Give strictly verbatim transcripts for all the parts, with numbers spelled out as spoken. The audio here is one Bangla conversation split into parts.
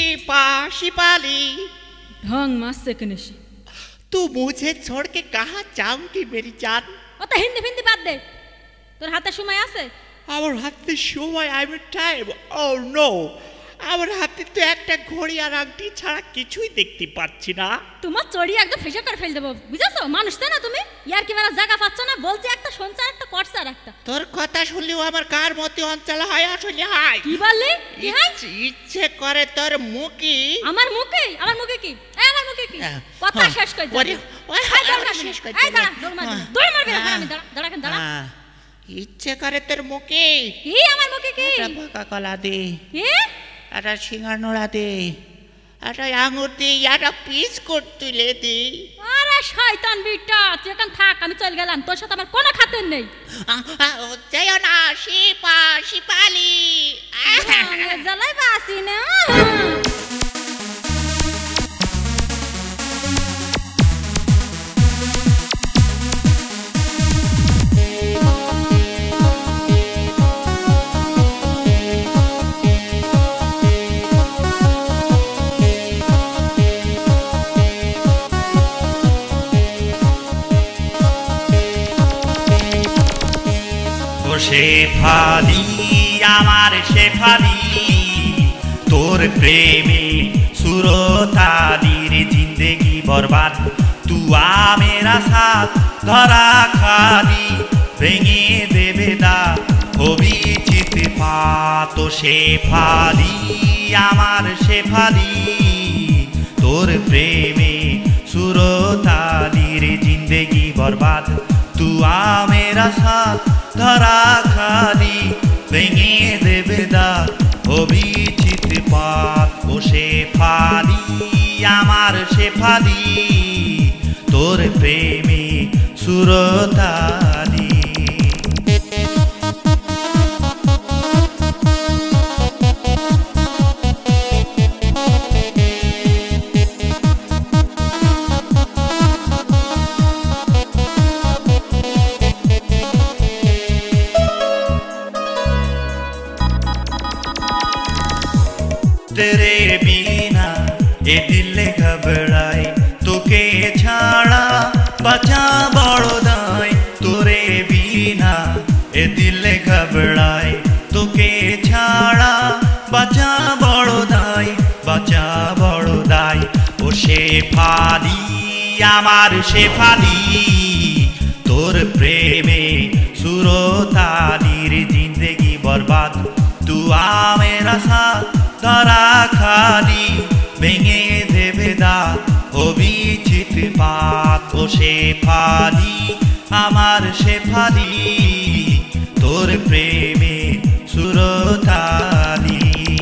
शिपा शिपाली ढंग मास से कनेशी तू मुझे छोड़ के कहाँ जाऊंगी मेरी जान? ओ तो हिंदी हिंदी बात दे তোর হাতে সময় আছে? আমার হাতে সময় আমি টাইম ও নো আমার হাতে তো একটা ঘড়ি আর আংটি ছাড়া কিছুই দেখতে পাচ্ছি না। তোমার চড়ি একদম ফেসে করে ফেল দেব বুঝাছো? মানুষ তো না তুমি ইয়ার কি মেরা জায়গা পাচ্ছ না বলছে একটা শুনছে একটা করছে আর একটা তোর কথা শুনলেও আমার কার মতে অঞ্চল হয় আসলে হয়। কি বললি? কি হয়? ইচ্ছে করে তোর মুখে আমার মুখে আমার মুখে কি এই আমার মুখে কি কথা শেষ কই ওরে ওই শেষ কই এই দাঁড়া দৌড় মারবি দৌড় মারবি না আমি দাঁড়া দাঁড়া কেন দাঁড়া ইচ্ছে করে তোর মুখে কি আমার মুখে কি একটা পাকা কলা দে কি একটা সিঙ্গাড়া দে একটা আঙুর দে একটা বিস্কুট তুলে দে। আরে শয়তান বিটা তুই এখন থাক আমি চল গেলাম তোর সাথে আমার কোনো খাতির নেই। যাইও না শিপা শিপালি জ্বালাই বাসি না শেফালি আমার শেফালি তোর প্রেমে সুরতালির জিন্দেগি বরবাদ তুয়া মেরা সাথ ধরা খালি ভেঙে দেবে দা হবি চিত পাত শেফালি আমার শেফালি তোর প্রেমে সুরতালির জিন্দেগি বরবাদ তুয়া মেরা সাথ ধরা খালি ভেঙে দেবে দা হবি চিত পাত ও শেফালি আমার শেফালি তোর প্রেমে সুরতালি। तेरे बिना ये दिल घबराए तोके छाड़ा बचा बड़ो दाई तोरे बिना ये दिल घबराए तोके छाड़ा बचा बड़ो दाई बचा बड़ो दाई ओ शेफाली आमार शेफाली तोर प्रेमे सुरतालिर जिंदगी बर्बाद तू आ मेरा साथ ধরা খালি ভেঙে দেবে দা হবি চিত পাত ও শেফালি আমার শেফালি তোর প্রেমে সুরতালি।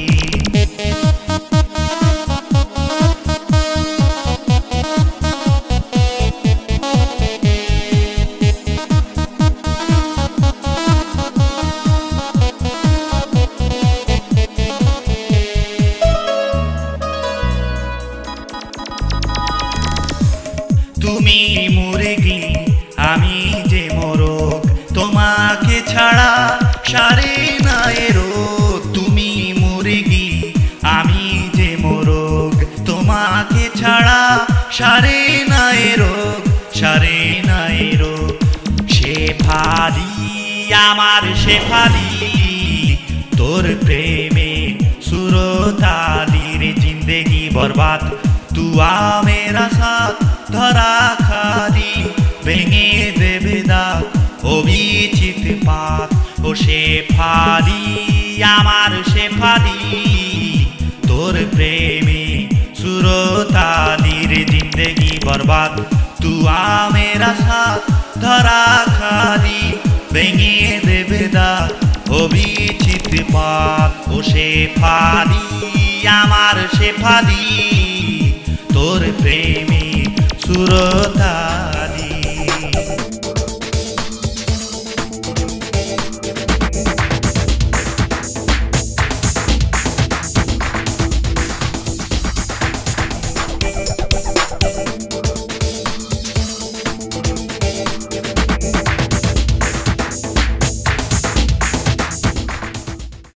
তুমি মুরগি আমি যে মোরগ তোমাকে ছাড়া সারে নাই রোগ তুমি মুরগি আমি যে মোরগ তোমাকে ছাড়া সারে নাই রোগ সারে নাই রোগ শেফালি আমার শেফালি তোর প্রেমে সুরতালির জিন্দেগি বরবাদ তুয়া মেরা সাথ ধরা খালি ভেঙে দেবে দা হবি চিত পাত ও শেফালি আমার শেফালি তোর প্রেমে সুরতালির জিন্দেগি বরবাদ তুয়া মেরা সাথ ধরা খালি ভেঙে দেবে দা হবি চিত পাত ও শেফালি আমার শেফালি তোর প্রেমে সুরতা।